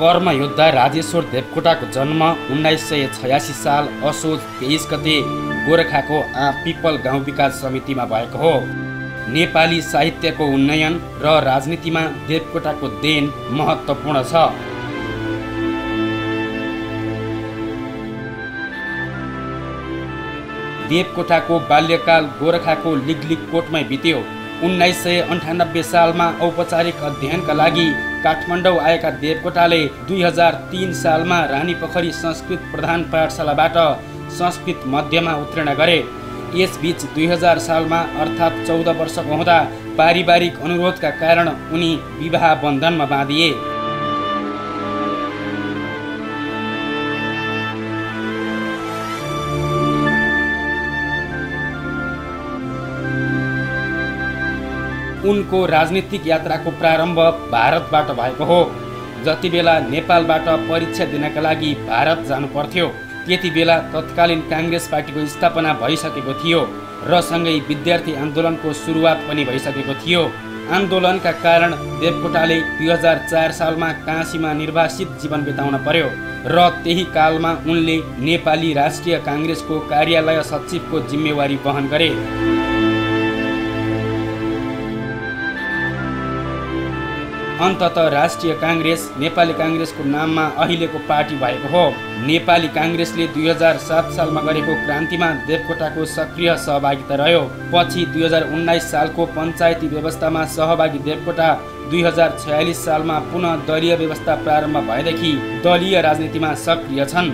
कर्मयोद्धा राजेश्वर देवकोटाको जन्म 1986 साल असोज 23 गते गोरखाको पिपल गाउँ विकास समितिमा भएको हो। नेपाली साहित्यको उन्नयन र राजनीतिमा देवकोटाको देन महत्त्वपूर्ण छ। देवकोटाको बाल्यकाल गोरखाको लिगलिगकोटमै बित्यो। 1998 सालमा औपचारिक अध्ययनका लागि काठमाडौँ आएका देवकोटाले 2003 सालमा रानीपोखरी संस्कृत प्रधान पाठशालाबाट संस्कृत मध्यमा उत्तीर्ण गरे। यसबीच 2000 सालमा अर्थात् 14 वर्षको हुँदा पारिवारिक अनुरोधका कारण उनी विवाह बन्धनमा बाँधिए। उनको राजनीतिक यात्राको प्रारम्भ भारतबाट भएको हो। जति बेला नेपालबाट परीक्षा दिनका लागि भारत जानु पर्थ्यो त्यति बेला तत्कालीन काङ्ग्रेस पार्टीको स्थापना भइसकेको थियो र सँगै विद्यार्थी आन्दोलनको सुरुवात पनि भइसकेको थियो। आन्दोलनका कारण देवकोटाले 2004 सालमा काशीमा निर्वासित जीवन बिताउन पर्यो र त्यही कालमा उनले नेपाली राष्ट्रिय काङ्ग्रेसको कार्यालय सचिवको जिम्मेवारी वहन गरे। अन्ततः राष्ट्रिय काङ्ग्रेस नेपाली काङ्ग्रेसको नाममा अहिलेको पार्टी भएको हो। नेपाली काङ्ग्रेसले 2007 सालमा गरेको क्रान्तिमा देवकोटाको सक्रिय सहभागिता रह्यो। पछि 2019 सालको पञ्चायती व्यवस्थामा सहभागी देवकोटा 2046 सालमा पुनः दलीय व्यवस्था प्रारम्भ भएदेखि दलीय राजनीतिमा सक्रिय छन्।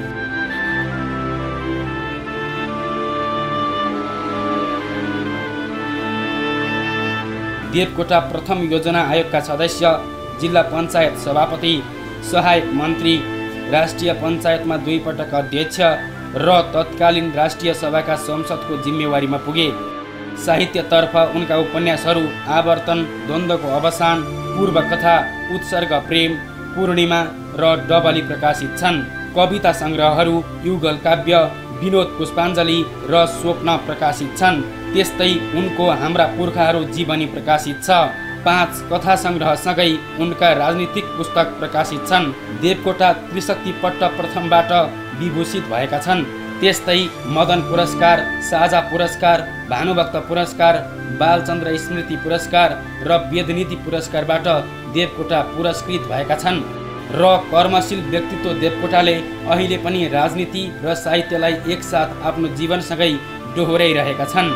देवकोटा प्रथम योजना आयोगका सदस्य, जिल्ला पञ्चायत सभापति, सहायक मन्त्री, राष्ट्रिय पञ्चायतमा 2 पटक अध्यक्ष र तत्कालीन राष्ट्रिय सभाका संसदको जिम्मेवारीमा पुगे। साहित्यतर्फ उनका उपन्यासहरू आवर्तन, द्वन्द्वको अवसान, पूर्वकथा, उत्सर्ग प्रेम, पूर्णिमा र डबली प्रकाशित छन्। कविता सङ्ग्रहहरू युगल काव्य, विनोद पुष्पाञ्जली र स्वप्न प्रकाशित छन्। त्यस्तै उनको हाम्रा पुर्खाहरू जीवनी प्रकाशित छ। 5 कथा सङ्ग्रहसँगै उनका राजनीतिक पुस्तक प्रकाशित छन्। देवकोटा त्रिशक्ति पट्ट प्रथमबाट विभूषित भएका छन्। त्यस्तै मदन पुरस्कार, साझा पुरस्कार, भानुभक्त पुरस्कार, बालचन्द्र स्मृति पुरस्कार र वेदनीति पुरस्कारबाट देवकोटा पुरस्कृत भएका छन् र कर्मशील व्यक्तित्व देवकोटाले अहिले पनि राजनीति र साहित्यलाई एकसाथ आफ्नो जीवनसँगै डोहोर्याइरहेका छन्।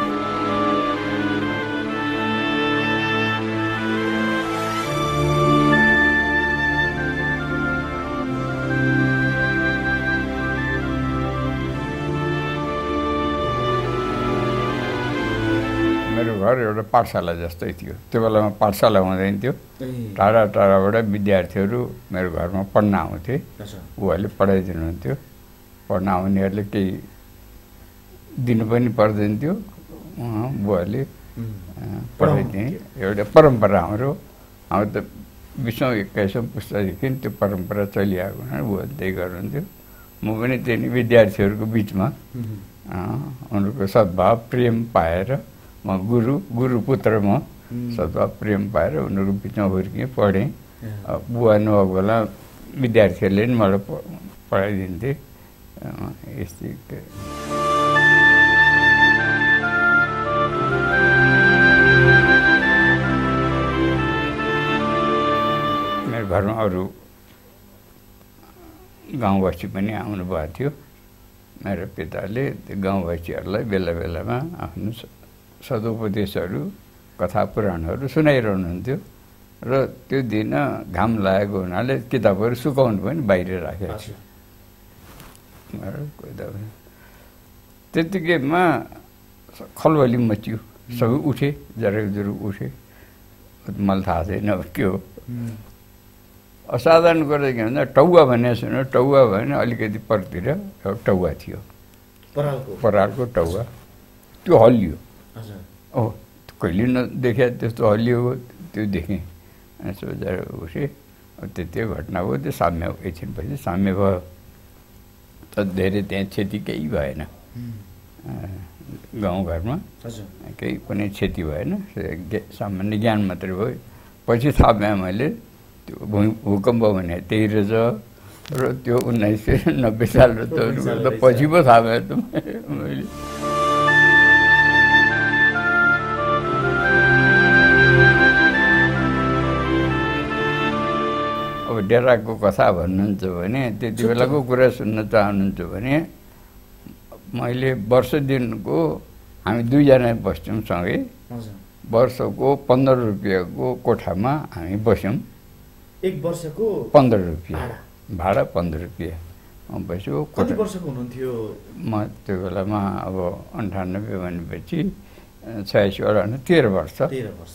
घर एउटा पाठशाला जस्तै थियो। त्यो बेलामा पाठशाला हुँदैन थियो। टाढा टाढाबाट विद्यार्थीहरू मेरो घरमा पढ्न आउँथे। उहाँले पढाइदिनुहुन्थ्यो। पढ्न आउनेहरूले केही दिनु पनि पर्दैन थियो। बुवाले पढाइदिए। एउटा परम्परा हाम्रो त 20औं 21औं पुस्तादेखि त्यो परम्परा चलिआएको हुनाले बुवाले त्यही गर्नुहुन्थ्यो। म पनि त्यही विद्यार्थीहरूको बिचमा उनीहरूको सद्भाव प्रेम पाएर म गुरुपुत्र म सद्भाव प्रेम पाएर उनीहरूको बिचमा हुर्केँ, पढेँ। बुवा नभएको बेला विद्यार्थीहरूले पनि मलाई पढाइदिन्थे। यस्तै मेरो घरमा अरू गाउँवासी पनि आउनुभएको थियो। मेरो पिताले त्यो गाउँवासीहरूलाई बेला बेलामा आफ्नो सदुपदेशहरू, कथा पुराणहरू सुनाइरहनुहुन्थ्यो र त्यो दिन घाम लागेको हुनाले किताबहरू सुकाउनु पनि बाहिर राखेको थियो। त्यतिकैमा खलबली मच्यो। सबै उठे, जराजुरु उठे। मलाई थाहा छैन के हो। असाधारण कुरा के भन्दा टौवा भन्ने सुन्यो। टौवा भने अलिकति परतिर एउटा टौवा थियो, परालको टौवा। त्यो हल्लियो। कहिले नदेखे त्यस्तो हल्लियो। त्यो देखेँ। सोचेर उठेँ। त्यति घटना भयो। त्यो साम्य एकछिनपछि साम्य भयो। त धेरै त्यहाँ क्षति केही भएन। गाउँघरमा केही पनि क्षति भएन। सामान्य ज्ञान मात्रै भयो। पछि थाहा पाएँ मैले त्यो भूकम्प भने त्यही रहेछ र त्यो 1990 साल र त पछि पो थाहा भयो त मैले। अब डेराको कथा भन्नुहुन्छ भने त्यति बेलाको कुरा सुन्न चाहनुहुन्छ भने मैले वर्ष दिनको हामी दुईजना बस्थ्यौँ सँगै। वर्षको 15 रुपियाँको कोठामा हामी बस्यौँ। एक वर्षको 15 रुपियाँ भाडा 15 रुपियाँ बस्यो। कति वर्षको हुनुहुन्थ्यो? म त्यो बेलामा अब 98 भनेपछि 86 98 13 वर्ष। 13 वर्ष।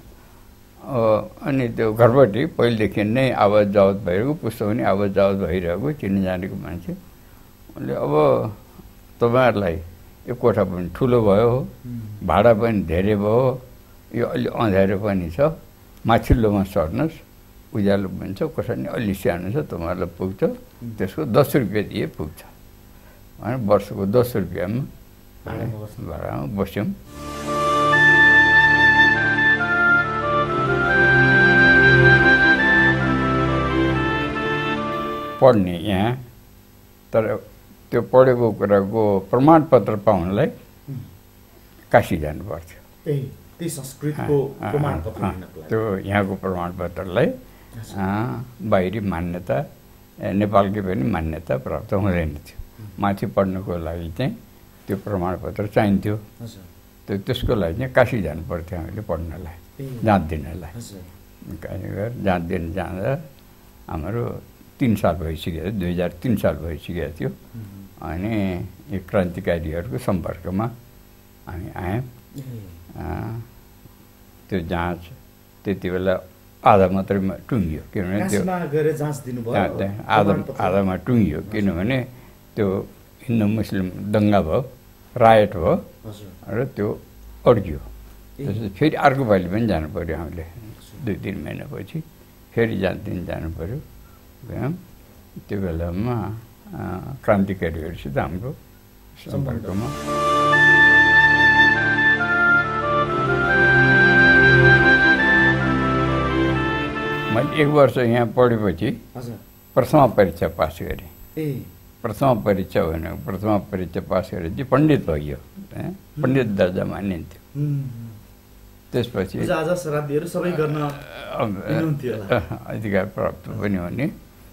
अनि त्यो घरपट्टि पहिलेदेखि नै आवाज जावत भइरहेको, पुस्तो पनि आवाज जावत भइरहेको, चिन्न जानेको मान्छे। उसले अब तपाईँहरूलाई यो कोठा पनि ठुलो भयो, भाडा पनि धेरै भयो, यो अलि अँध्यारो पनि छ, माथिल्लोमा सर्नुहोस्, उज्यालो पनि छ, कोठा नि अलि सानो छ, तपाईँहरूलाई पुग्छ, त्यसको 10 रुपियाँ दिए पुग्छ। अनि वर्षको 10 रुपियाँमा भाडामा बस्यौँ। पढ्ने यहाँ, तर त्यो पढेको कुराको प्रमाणपत्र पाउनलाई काशी जानु पर्थ्यो। त्यही संस्कृतको प्रमाणपत्र लिनको लागि। त्यो यहाँको प्रमाणपत्रलाई बाहिरी मान्यता, नेपालकै पनि मान्यता प्राप्त हुँदैन थियो। माथि पढ्नको लागि चाहिँ त्यो प्रमाणपत्र चाहिन्थ्यो। त्यसको लागि चाहिँ काशी जानु पर्थ्यो हामीले पढ्नलाई, जाँच दिनलाई। काशी गएर जाँच दिन जाँदा हाम्रो 3 साल भइसक्यो, 2003 साल भइसकेको थियो। अनि यो क्रान्तिकारीहरूको सम्पर्कमा हामी आयौँ। त्यो जाँच त्यति बेला आधा मात्रै टुङ्गियो, किनभने त्यो आधामा टुङ्गियो, किनभने त्यो हिन्दू मुस्लिम दङ्गा भयो, रायट भयो र त्यो अड्कियो। त्यसपछि फेरि अर्को पालि पनि जानु पऱ्यो हामीले, 2-3 महिनापछि फेरि जानु पऱ्यो। गयौँ। त्यो बेलामा क्रान्तिकारीहरूसित हाम्रो सम्पर्कमा मैले 1 वर्ष यहाँ पढेपछि प्रथमा परीक्षा पास गरेँ। प्रथमा परीक्षा भनेको प्रथमा परीक्षा पास गरेपछि पण्डित भइयो, पण्डित दर्जा मानिन्थ्यो। त्यसपछि अधिकार प्राप्त पनि हुने,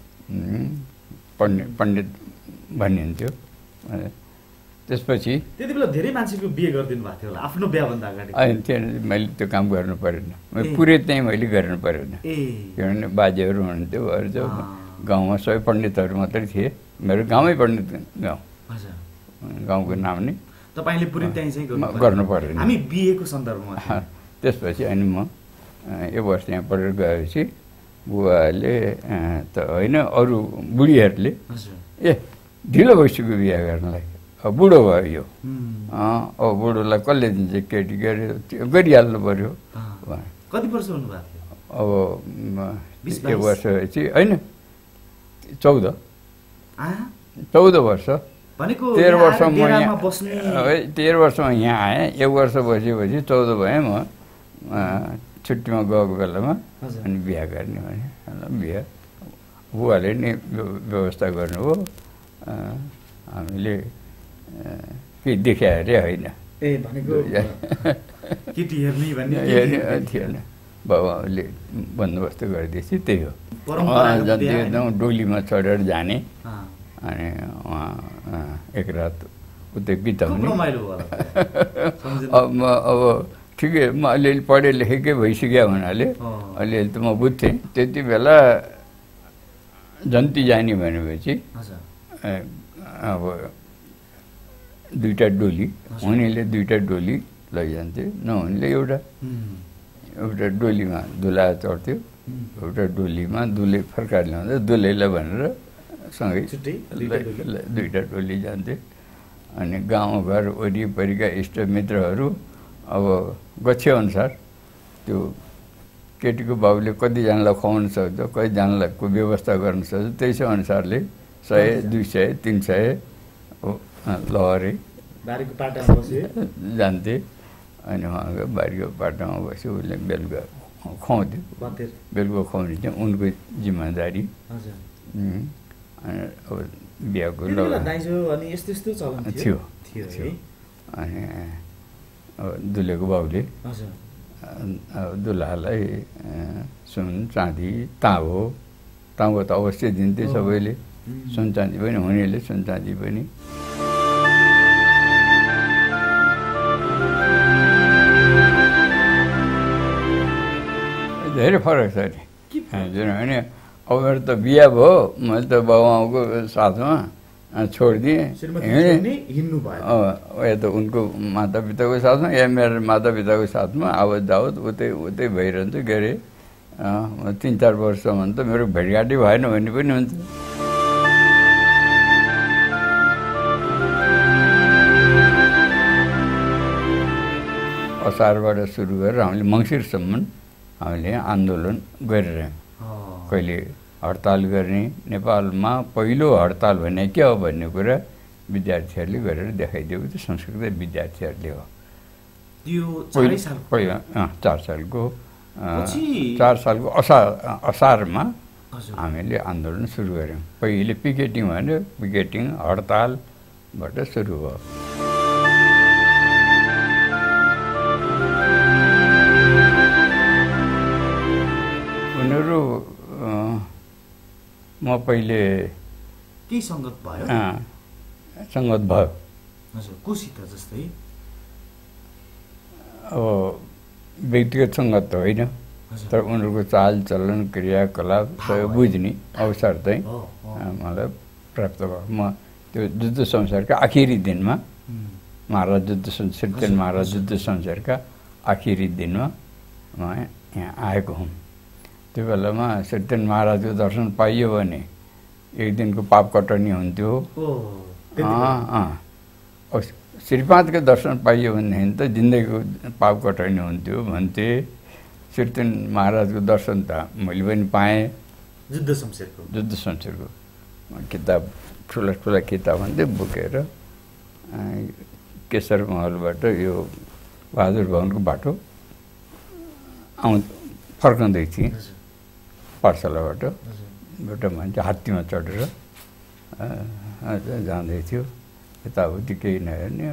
पण्डित भनिन्थ्यो। त्यसपछि त्यति बेला धेरै मान्छेको बिहे गरिदिनु भएको थियो होला आफ्नो बिहाभन्दा अगाडि। मैले त्यो काम गर्नु परेन, पुरै चाहिँ मैले गर्नु परेन, किनभने बाजेहरू हुनुहुन्थ्यो, अरू चाहिँ गाउँमा सबै पण्डितहरू मात्रै थिए। मेरो गाउँमै पण्डित गाउँ, गाउँको नाम नै तपाईँले पुरै त्यहीँ चाहिँ गर्नु परेन। हामी बिहेको सन्दर्भमा त्यसपछि अनि म 1 वर्ष यहाँ पढेर गएपछि बुवाले त होइन, अरू बुढीहरूले ढिलो भइसक्यो बिहा गर्नलाई, बुढो भयो यो, अब बुढोलाई कसले दिन्छ केटी, गरिहाल्नु पऱ्यो। कति वर्ष हुनुभएको थियो? अब 1 वर्ष चाहिँ होइन, 14 वर्ष। 13 वर्षमा यहाँ 13 वर्षमा यहाँ आएँ। 1 वर्ष बसेपछि 14 भएँ म छुट्टीमा गएको बेलामा। अनि बिहा गर्ने भने बिहा बुवाले नै व्यवस्था गर्नुभयो, हामीले केही देखायो अरे होइन, थिएन, बाबाले बन्दोबस्त गरिदिएपछि त्यही हो। जति डोलीमा चढेर जाने, अनि उहाँ 1 रात उतै बिताउने। अब ठिकै, म अलिअलि पढे लेखेकै भइसक्यो हुनाले अलिअलि त म बुझ्थेँ। त्यति बेला जन्ती जाने भनेपछि अब 2टा डोली, हुनेले 2टा डोली लैजान्थ्यो, नहुनेले एउटा डोलीमा दुला चढ्थ्यो, एउटा डोलीमा दुले फर्काएर ल्याउँदा दुलैलाई भनेर सँगै 2टा डोली जान्थ्यो। अनि गाउँघर वरिपरिका इष्टमित्रहरू अब गच्छेअनुसार त्यो केटीको बाबुले कतिजनालाई खुवाउन सक्छ, कतिजनालाई को व्यवस्था गर्न सक्छ, त्यसै अनुसारले 100, 200, 300 लहरे जान्थे। अनि उहाँको बारीको पाटामा बस्यो, उसले बेलुका खुवाउँथ्यो बतेर बेलुका खुवाउने चाहिँ उनको जिम्मेदारी हजुर अनि अब बिहाको त्यति बेला दाइजो अनि यस्तो यस्तो चलन थियो थियो थियो। है अनि अब दुलेको बाउले हजुर अब दुलालाई सुन चाँदी ताँबो त अवश्य दिन्थे सबैले सुन चाँदी पनि हुनेले सुन चाँदी पनि धेरै फरक छ नि किनभने अब मेरो त बिहा भयो मैले त बाबुआमाको साथमा छोडिदिएँ हिँड्नु भयो या त उनको मातापिताको साथमा या मेरो मातापिताको साथमा आवत जावत उतै उतै भइरहन्छ के अरे 3-4 वर्षसम्म त मेरो भेटघाटै भएन भन्ने पनि हुन्छ असारबाट सुरु गरेर हामीले मङ्सिरसम्म हामीले आन्दोलन गरिरह्यौँ कहिले हडताल गर्ने नेपालमा पहिलो हडताल भने के हो भन्ने कुरा विद्यार्थीहरूले गरेर देखाइदिएको त्यो संस्कृत विद्यार्थीहरूले हो त्यो 4 सालको 4 सालको असारमा हामीले आन्दोलन सुरु गऱ्यौँ पहिले पिकेटिङ भन्यो पिकेटिङ हडतालबाट सुरु भयो उनीहरू म पहिले केही सङ्गत भयो सङ्गत भयो हजुर कोसित जस्तै अब व्यक्तिगत सङ्गत त होइन तर उनीहरूको चालचलन क्रियाकलाप सबै बुझ्ने अवसर चाहिँ मलाई प्राप्त भयो म त्यो जुद्ध संसारका आखिरी दिनमा महाराज जुद्ध श्रीचन्द्र महाराज जुद्ध संसारका आखिरी दिनमा म यहाँ आएको हुँ त्यो बेलामा श्रीचन्द्र महाराजको दर्शन पाइयो भने एक दिनको पाप कटनी हुन्थ्यो श्रीपादको दर्शन पाइयो भनेदेखि त जिन्दगीको पाप कटनी हुन्थ्यो भन्थे श्रीचन्द्र महाराजको दर्शन त मैले पनि पाएँ जुद्ध शमशेरको किताब ठुला ठुला किताब भन्थ्यो बोकेर केशर महलबाट यो बहादुर भवनको बाटो फर्कँदै थिएँ पाठशालाबाट एउटा मान्छे हात्तीमा चढेर जाँदै थियो यताउति केही नहेर्ने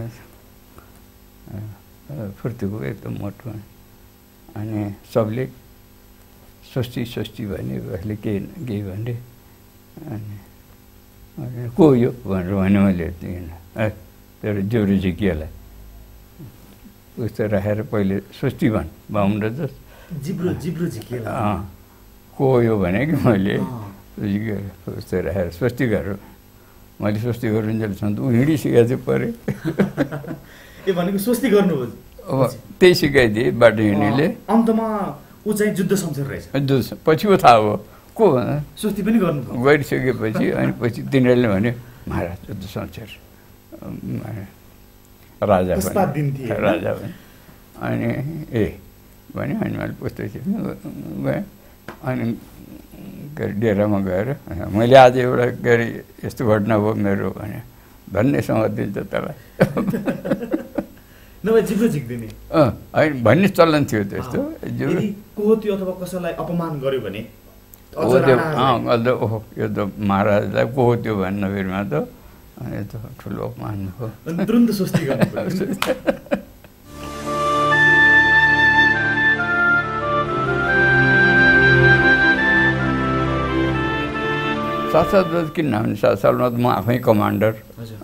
फुर्तीको एकदम मोटो अनि सबले स्वस्ति भने उसले केही भने अनि को यो भनेर भने मैले तेरो ज्वरो झिकिएलाई उस्तो राखेर पहिले स्वस्ति भन् बाहुन जस जिब्रो झिकिएला को यो भने कि मैले उस्तो राखेर स्वस्ति गरेर मैले स्वस्ति गर्नुन्जेलसम्म ऊ हिँडिसकेको थियो परे ए भनेको स्वस्ति गर्नु अब त्यही सिकाइदिए बाटो हिँड्नेले अन्तमा ऊ चाहिँ जुद्ध शमशेर रहेछ पछि पो थाहा भयो को स्वस्ति पनि गर्नु गरिसकेपछि अनि पछि तिनीहरूले भन्यो महाराज जुद्ध शमशेर राजा पनि अनि भन्यो अनि मैले पुस्तक गएँ अनि के अरे डेरामा गएर मैले आज एउटा के अरे यस्तो घटना भयो मेरो भने धन्यसँग दिन्छ तँलाई नभए जिब्रो झिक्दिने होइन भन्ने चलन थियो त्यस्तो को थियो अथवा कसैलाई अपमान गर्यो भने ओहो यो त महाराजलाई को थियो भन्न बेरमा त यो त ठुलो अपमान हो तुरुन्त स्वस्ति गर्नु साथ किन भने साथमा म आफै कमान्डर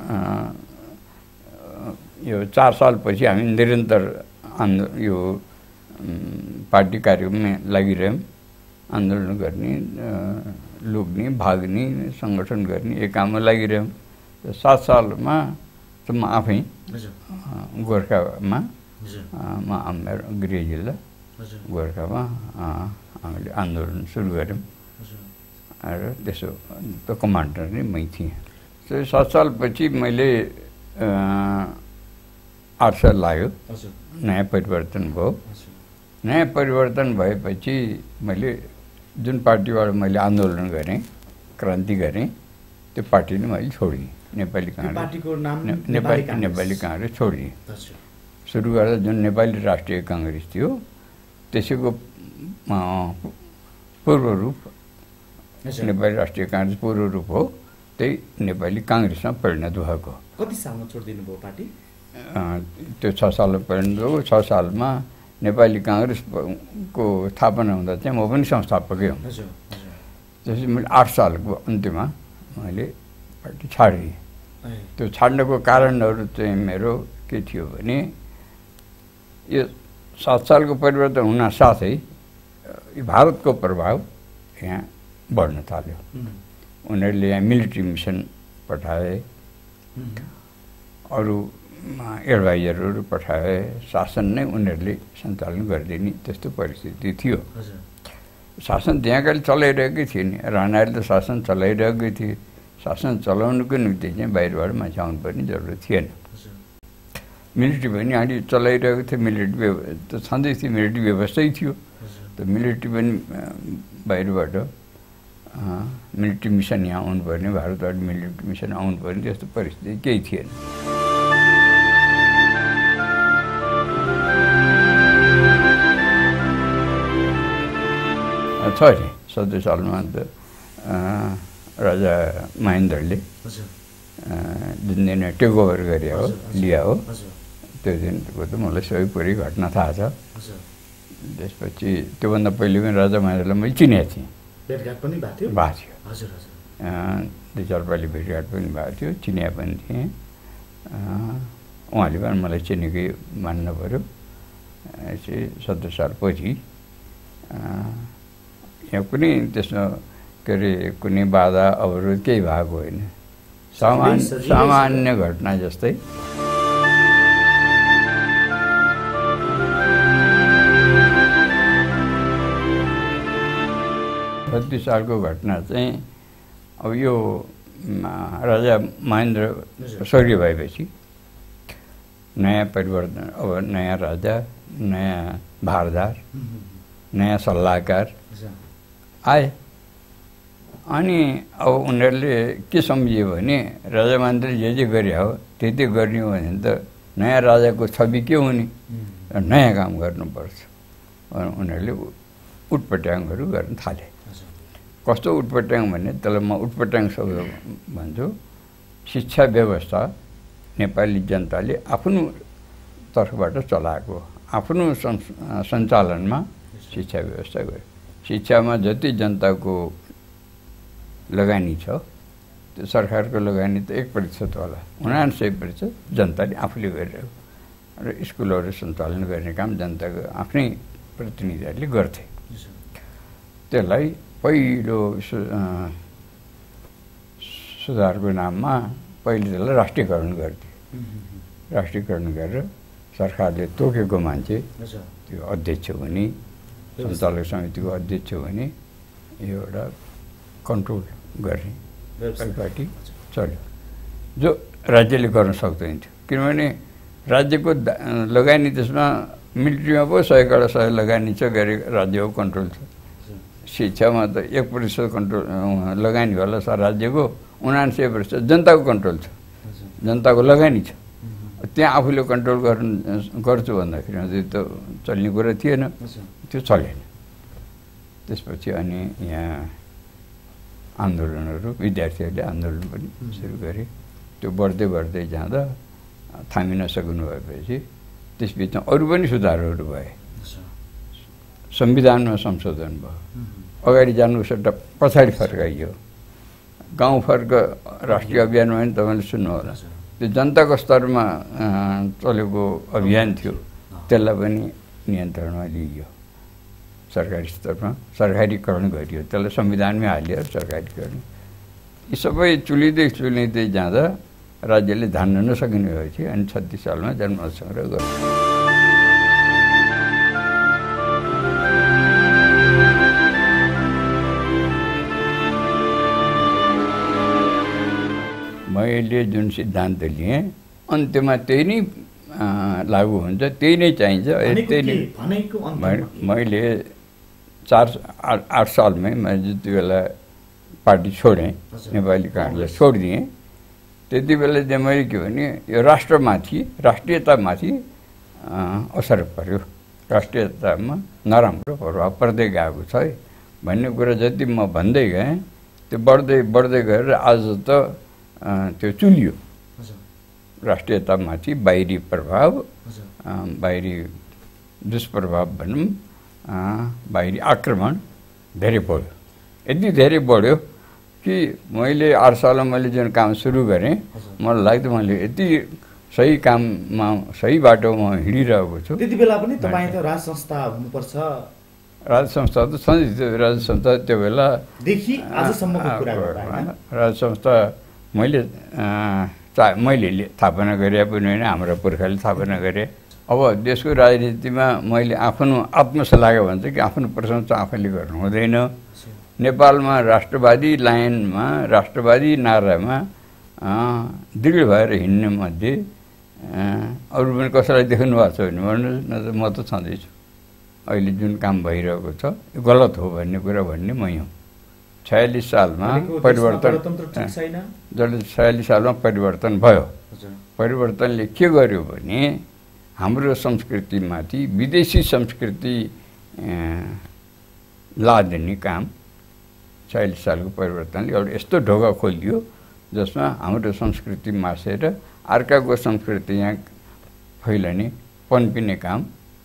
यो 4 सालपछि हामी निरन्तर यो पार्टी कार्यक्रममा लागिरह्यौँ आन्दोलन गर्ने लुक्ने भाग्ने सङ्गठन गर्ने एक काममा लागिरह्यौँ 7 सालमा त म आफै गोर्खामा मेरो गृह जिल्ला गोर्खामा हामीले आन्दोलन सुरु गऱ्यौँ र त्यसो त कमान्डर नै मै थिएँ 7 सालपछि मैले 8 साल लाग्यो नयाँ परिवर्तन भयो नयाँ परिवर्तन भएपछि मैले जुन पार्टीबाट मैले आन्दोलन गरेँ क्रान्ति गरेँ त्यो पार्टी नै मैले छोडिदिएँ नेपाली काङ्ग्रेस छोडिदिएँ सुरु गर्दा जुन नेपाली राष्ट्रिय काङ्ग्रेस थियो त्यसैको पूर्व रूप नेपाली राष्ट्रिय काङ्ग्रेस पूर्व रूप हो, त्यही नेपाली काङ्ग्रेसमा परिणत भएको। कति सालमा छोडिदिनु भयो पार्टी? त्यो 6 सालमा परिणत भएको। 6 सालमा नेपाली काङ्ग्रेसको स्थापना हुँदा चाहिँ म पनि संस्थापकै हुँ। त्यसपछि मैले 8 सालको अन्त्यमा मैले पार्टी छाडेँ। त्यो छाड्नको कारणहरू चाहिँ मेरो के थियो भने यो 7 सालको परिवर्तन हुन साथै भारतको प्रभाव यहाँ बढ्न थाल्यो। उनीहरूले यहाँ मिलिट्री मिसन पठाए, अरू एडभाइजरहरू पठाए, शासन नै उनीहरूले सञ्चालन गरिदिने त्यस्तो परिस्थिति थियो। शासन त्यहाँकाले चलाइरहेकै थिए नि, राणाले त शासन चलाइरहेकै थिए। शासन चलाउनुको निम्ति चाहिँ बाहिरबाट मान्छे आउनुपर्ने जरुरत थिएन। मिलिट्री पनि अलि चलाइरहेको थियो, मिलिट्री त छँदै थियो, मिलिट्री व्यवस्थै थियो। त मिलिट्री पनि बाहिरबाट मिलिट्री मिसन यहाँ आउनुपर्ने, भारतबाट मिलिट्री मिसन आउनुपर्ने त्यस्तो परिस्थिति केही थिएन। छ नि 17 सालमा त राजा महेन्द्रले जुन दिन टेक ओभर गरे हो, लिया हो, त्यो दिनको त मलाई सबै पुरै घटना थाहा छ। त्यसपछि त्योभन्दा पहिले पनि राजा महेन्द्रलाई मैले चिनेको थिएँ, भेटघाट पनि भएको थियो। 2-4 पालि भेटघाट पनि भएको थियो, चिने पनि थिएँ। उहाँले पनि मलाई चिनेकै मान्नु पऱ्यो। 17 सालपछि यहाँ कुनै त्यसमा के अरे कुनै बाधा अवरोध केही भएको होइन, सामान्य घटना जस्तै। 36 सालको घटना चाहिँ अब यो राजा महेन्द्र स्वर्गीय भएपछि नयाँ परिवर्तन, अब नयाँ राजा, नयाँ भारदार, नयाँ सल्लाहकार आए। अनि अब उनीहरूले के सम्झियो भने राजा महेन्द्रले जे गरे हो त्यति गर्ने हो भने त नयाँ राजाको छवि के हुने, नयाँ काम गर्नुपर्छ। उनीहरूले उटपट्याङहरू गर्न थाले। कस्तो उटपट्याङ भने त्यसलाई म उटपट्याङ शब्द भन्छु। शिक्षा व्यवस्था नेपाली जनताले आफ्नो तर्फबाट चलाएको, आफ्नो सञ्चालनमा शिक्षा व्यवस्था गर्यो। शिक्षामा जति जनताको लगानी छ त्यो सरकारको लगानी त 1% होला, 99% जनताले आफूले गरिरहेको र स्कुलहरू सञ्चालन गर्ने काम जनताको आफ्नै प्रतिनिधिहरूले गर्थे। त्यसलाई पहिलो सुधारको नाममा पहिले त्यसलाई राष्ट्रियकरण गर्थे। राष्ट्रियकरण गरेर सरकारले तोकेको मान्छे त्यो अध्यक्ष हुने, सञ्चालक समितिको अध्यक्ष हुने, यो एउटा कन्ट्रोल गर्ने पार्टी चल्यो, जो राज्यले गर्न सक्दैन थियो। किनभने राज्यको लगानी त्यसमा मिलिट्रीमा पो 100 लगानी छ, गरे राज्यको कन्ट्रोल छ। शिक्षामा त 1% कन्ट्रोल लगानी होला राज्यको, 99% जनताको कन्ट्रोल छ, जनताको लगानी छ। त्यहाँ आफूले कन्ट्रोल गर्छु भन्दाखेरि त चल्ने कुरा थिएन, त्यो चलेन। त्यसपछि अनि यहाँ आन्दोलनहरू, विद्यार्थीहरूले आन्दोलन पनि सुरु गरे। त्यो बढ्दै जाँदा थामी नसक्नु भएपछि त्यसबिचमा अरू पनि सुधारहरू भए। संविधानमा संशोधन भयो, अगाडि जानुको सट्टा पछाडि फर्काइयो। गाउँ फर्क राष्ट्रिय अभियानमा पनि तपाईँले सुन्नु होला, त्यो जनताको स्तरमा चलेको अभियान थियो, त्यसलाई पनि नियन्त्रणमा लिइयो। सरकारी स्तरमा सरकारीकरण गरियो, त्यसलाई संविधानमै हालियो सरकारीकरण। यी सबै चुलिँदै जाँदा राज्यले धान्न नसक्ने भएपछि अनि 36 सालमा जनमत सङ्ग्रह गर्यो। मैले जुन सिद्धान्त लिएँ अन्त्यमा त्यही नै लागु हुन्छ, त्यही नै चाहिन्छ। त्यही नै मैले 8 सालमै मैले जति बेला पार्टी छोडेँ, नेपाली काङ्ग्रेसलाई छोडिदिएँ, त्यति बेला चाहिँ मैले के भने यो राष्ट्रमाथि, राष्ट्रियतामाथि असर पर्यो, राष्ट्रियतामा नराम्रो प्रभाव पर्दै गएको छ है भन्ने कुरा जति म भन्दै गएँ त्यो बढ्दै बढ्दै गएर आज त त्यो चुलियो राष्ट्रियतामाथि बाहिरी प्रभाव बाहिरी दुष्प्रभाव भनौँ बाहिरी आक्रमण धेरै बढ्यो यति धेरै बढ्यो कि मैले 8 सालमा मैले जुन काम सुरु गरेँ मलाई लाग्थ्यो मैले यति सही काममा सही बाटोमा हिँडिरहेको छु। त्यति बेला पनि तपाईँ त राज संस्था हुनुपर्छ। राज संस्था त सधैँ राज संस्था त्यो बेलादेखि आजसम्मको कुरा राज संस्था मैले स्थापना गरे पनि होइन हाम्रो पुर्खाले स्थापना गरे। अब देशको राजनीतिमा मैले आफ्नो आत्मसलाह भन्छ कि आफ्नो प्रशंसा आफैले गर्नु हुँदैन। नेपालमा राष्ट्रवादी लाइनमा राष्ट्रवादी नारामा दृढ भएर हिँड्ने मध्ये अरू पनि कसैलाई देख्नु भएको छ भने भन्नुहोस् न त म त छँदैछु। अहिले जुन काम भइरहेको छ यो गलत हो भन्ने कुरा भन्ने मै हुँ। 46 सालमा परिवर्तन जब 46 सालमा परिवर्तन भयो। परिवर्तनले के गर्यो भने हाम्रो संस्कृतिमाथि विदेशी संस्कृति लादिने काम 46 सालको परिवर्तनले एउटा यस्तो ढोका खोलियो जसमा हाम्रो संस्कृति मासेर अर्काको संस्कृति यहाँ फैलने पन्पिने काम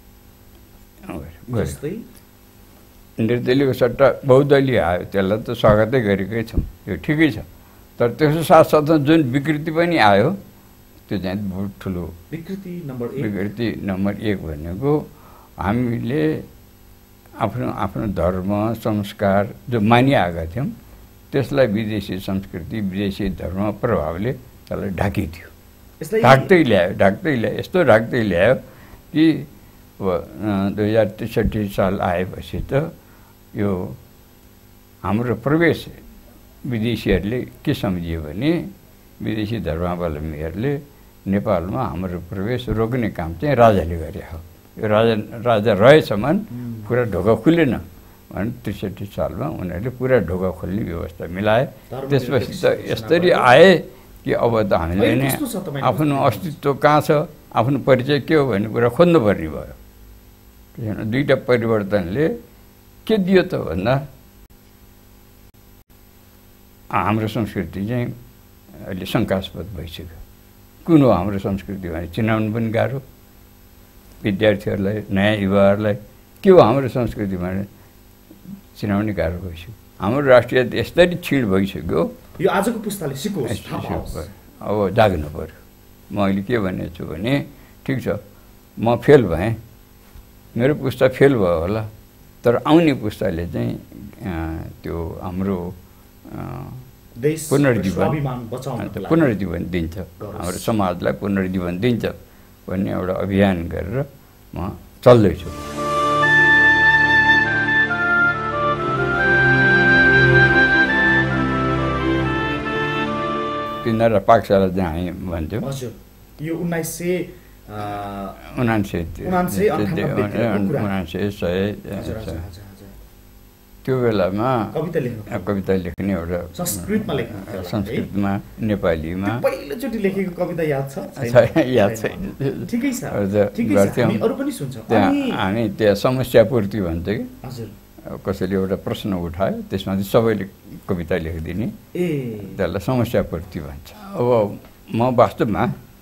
निर्दलीयको सट्टा बहुदलीय आयो त्यसलाई त स्वागतै गरेकै छौँ यो ठिकै छ। तर त्यसको साथसाथमा जुन विकृति पनि आयो त्यो चाहिँ बहुत ठुलो विकृति नम्बर 1 भनेको हामीले आफ्नो आफ्नो धर्म संस्कार जो मानिआएका थियौँ त्यसलाई विदेशी संस्कृति विदेशी धर्म प्रभावले त्यसलाई ढाकिदियो। ढाक्दै ल्यायो यस्तो ढाक्दै ल्यायो कि 2063 साल आएपछि त यो हाम्रो प्रवेश विदेशीहरूले के सम्झियो भने विदेशी धर्मावलम्बीहरूले नेपालमा हाम्रो प्रवेश रोक्ने काम चाहिँ राजाले गरे हो। यो राजा रहेसम्म पुरा ढोका खुलेन भने 63 सालमा उनीहरूले पुरा ढोका खोल्ने व्यवस्था मिलाए। त्यसपछि त यसरी आए कि अब त हामीले नै आफ्नो अस्तित्व कहाँ छ आफ्नो परिचय के हो भन्ने कुरा खोज्नुपर्ने भयो। त्यसैले दुईवटा परिवर्तनले के दियो त भन्दा हाम्रो संस्कृति चाहिँ अहिले शङ्कास्पद भइसक्यो। कुन हो हाम्रो संस्कृति भने चिनाउनु पनि गाह्रो विद्यार्थीहरूलाई नयाँ युवाहरूलाई के हो हाम्रो संस्कृति भने चिनाउने गाह्रो भइसक्यो। हाम्रो राष्ट्रियता यसरी क्षीण भइसक्यो यो आजको पुस्ताले सिकोस् अब जाग्नु पर्यो। म अहिले के भनेको छु भने ठिक छ म फेल भएँ मेरो पुस्ता फेल भयो होला तर आउने पुस्ताले चाहिँ त्यो हाम्रो पुनर्जीवन दिन्छ हाम्रो समाजलाई पुनर्जीवन दिन्छ भन्ने एउटा अभियान गरेर म चल्दैछु। तिनीहरू पाठशाला जहाँ हामी भन्थ्यौँ यो 1999 त्यो बेलामा कविता लेख्ने एउटा संस्कृतमा नेपालीमा पहिलोचोटि लेखेको कविता याद छ याद छैन ठिकै छ त्यहाँ हामी त्यहाँ समस्या पूर्ति भन्छ कि कसैले एउटा प्रश्न उठायो त्यसमा चाहिँ सबैले कविता लेखिदिने त्यसलाई समस्या पूर्ति भन्छ। अब म वास्तवमा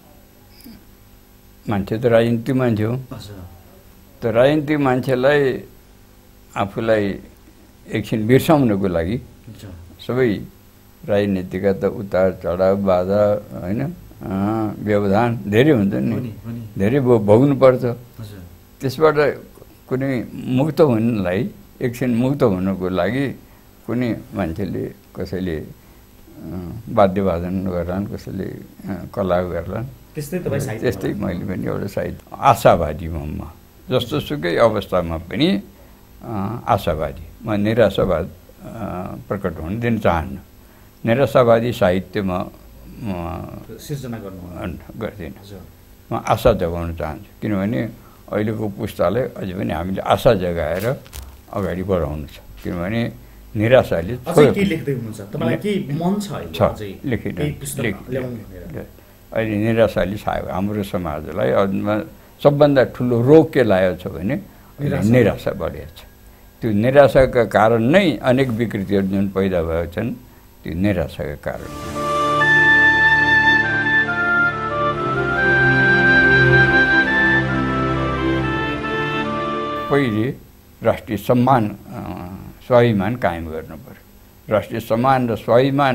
मान्छे त राजनीतिक मान्छे हो त राजनीतिक मान्छेलाई आफूलाई एकछिन बिर्साउनको लागि सबै राजनीतिका त उतार चढाव बाधा होइन व्यवधान धेरै हुन्छ नि धेरै भोग्नुपर्छ। त्यसबाट कुनै मुक्त हुनलाई एकछिन मुक्त हुनको लागि कुनै मान्छेले कसैले वाद्यवादन गर्लान् कसैले कला गर्लान् त्यस्तै मैले पनि एउटा साहित्य आशावादी म जस्तो सुकै अवस्थामा पनि आशावादी म निराशावाद प्रकट हुन दिन चाहन्न। निराशावादी साहित्य म सिर्जना गर्दिनँ म आशा जगाउन चाहन्छु किनभने अहिलेको पुस्तालाई अझै पनि हामीले आशा जगाएर अगाडि बढाउनु छ किनभने निराशाले अहिले निराशाले छायो हाम्रो समाजलाई सबभन्दा ठुलो रोग के लागेको छ भने निराशा बढेको छ। त्यो निराशाका कारण नै अनेक विकृतिहरू जुन पैदा भएको छन् त्यो निराशाका कारण। पहिले राष्ट्रिय सम्मान स्वाभिमान कायम गर्नु पर्यो। राष्ट्रिय सम्मान र स्वाभिमान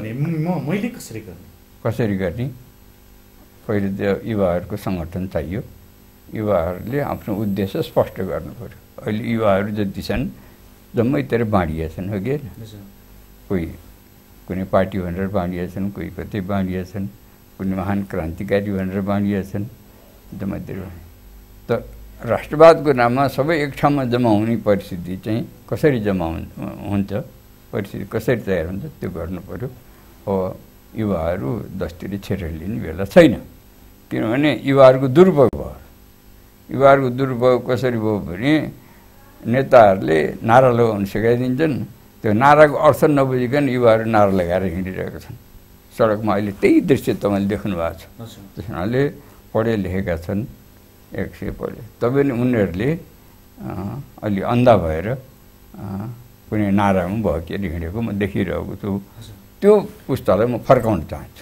कसरी गर्ने? पहिले त्यो युवाहरूको सङ्गठन चाहियो। युवाहरूले आफ्नो उद्देश्य स्पष्ट गर्नु पर्यो। अहिले युवाहरू जति छन् जम्मैतिर बाँडिया छन्, हो कि कोही कुनै पार्टी भनेर बाँडिया छन्, कोही कतै बाँडिया छन्, कुनै महान क्रान्तिकारी भनेर बाँडिया छन्, जम्मैतिर। त राष्ट्रवादको नाममा सबै एक ठाउँमा जम्मा हुने परिस्थिति चाहिँ कसरी जम्मा हुन्छ, परिस्थिति कसरी तयार हुन्छ त्यो गर्नु पर्यो। हो युवाहरू दसतिर छेडिने बेला छैन, किनभने युवाहरूको दुरुपयोग भयो। युवाहरूको दुरुपयोग कसरी भयो भने नेताहरूले नारा लगाउन सिकाइदिन्छन्, त्यो नाराको अर्थ नबुझिकन युवाहरू नारा लगाएर हिँडिरहेका छन्। सडकमा अहिले त्यही दृश्य तपाईँले देख्नु भएको छ। त्यस कारणले पढे लेखेका छन्, 100 पढे, तबै पनि उनीहरूले अलि अन्धा भएर कुनै नारामा भकेर हिँडेको म देखिरहेको छु। त्यो पुस्तालाई म फर्काउन चाहन्छु।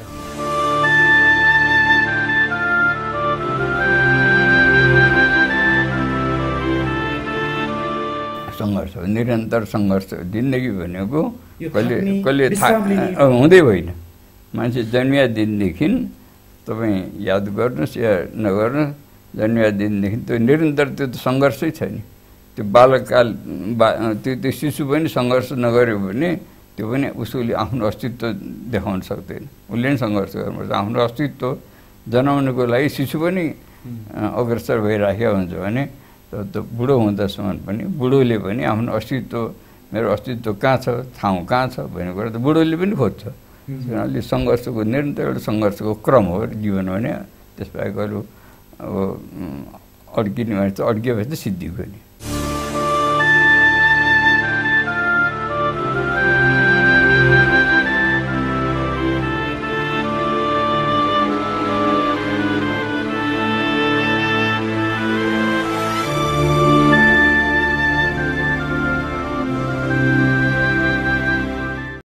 सङ्घर्ष, निरन्तर सङ्घर्ष। जिन्दगी भनेको कहिले हुँदै होइन। मान्छे जन्मिया दिनदेखि तपाईँ याद गर्नुहोस् या नगर्नुहोस्, जन्मिया दिनदेखि त्यो निरन्तर त्यो त सङ्घर्षै छ नि। त्यो बालककाल त्यो शिशु पनि सङ्घर्ष नगर्यो भने त्यो पनि उसले आफ्नो अस्तित्व देखाउन सक्दैन। उसले पनि सङ्घर्ष गर्नुपर्छ। आफ्नो अस्तित्व जनाउनुको लागि शिशु पनि अग्रसर भइराखेको हुन्छ भने त बुढो हुँदासम्म पनि बुढोले पनि आफ्नो अस्तित्व, मेरो अस्तित्व कहाँ छ, ठाउँ कहाँ छ भन्ने कुरा त बुढोले पनि खोज्छ। अलि सङ्घर्षको निरन्तर एउटा सङ्घर्षको क्रम हो जीवन भने। त्यसबाहेक अरू अब अड्किने भने त अड्किएपछि त सिद्धि गर्ने।